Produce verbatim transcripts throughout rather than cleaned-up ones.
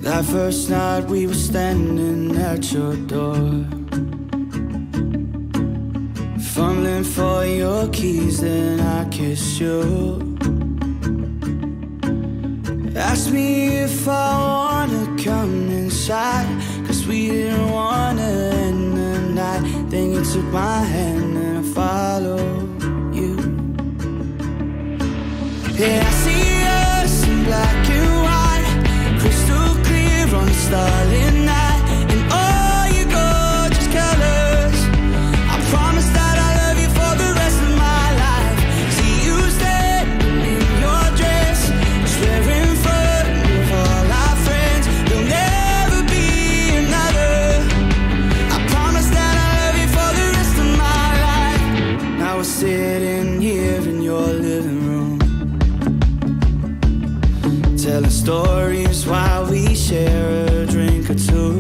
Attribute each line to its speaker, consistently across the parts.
Speaker 1: That first night we were standing at your door, fumbling for your keys, then I kissed you. Asked me if I wanna come inside, cause we didn't wanna end the night. Then you took my hand and I followed you. Yeah, I see us in black and white, crystal clear on a starlit night, and all your gorgeous colors. I promise that I love you for the rest of my life. See you standing in your dress, swearing in front of all our friends, there'll never be another. I promise that I love you for the rest of my life. Now we're sitting here in your living room, telling stories while we share a drink or two.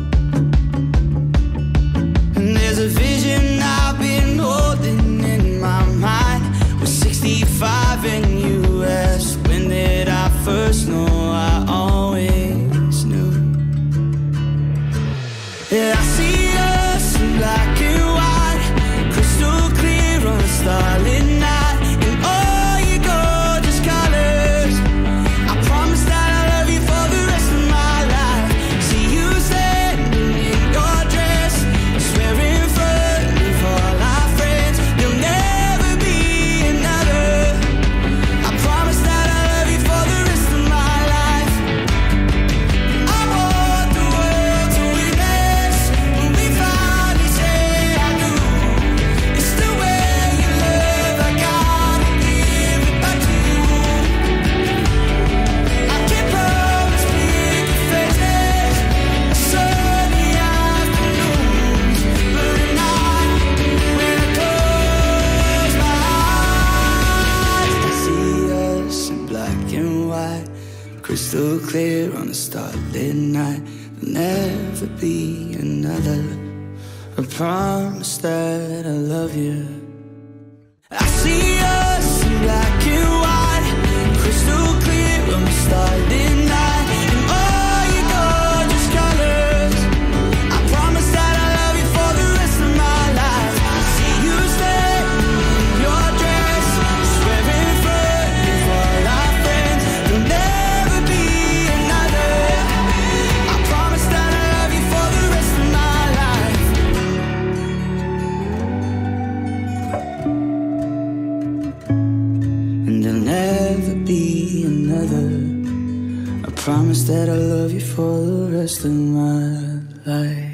Speaker 1: And there's a vision I've been holding in my mind. We're sixty-five and you asked, when did I first know? I always knew. Yeah, I see us in black and white, crystal clear on a starlit night, and all your gorgeous colors. I promise that I love you for the rest of my life. See you standing in your dress, swearing in front of all our friends, there'll never be another. I promise that I love you for the rest of my life. I want the world to witness when we finally say I do. It's the way you love, I gotta give it back to you. I can't promise big faces, a sunny afternoons, but at night when I close my eyes, I see us in black and white, crystal clear on a starlit night. There'll never be another. I promise that I love you. I see us in black and white, crystal clear on a starlit night, and all your gorgeous colors. I promise that I love you for the rest of my life. See you standing in your dress, swearing in front of all our friends, there'll never be another. I promise that I love you for the rest of my life. And there'll never be another. I promise that I love you for the rest of my life.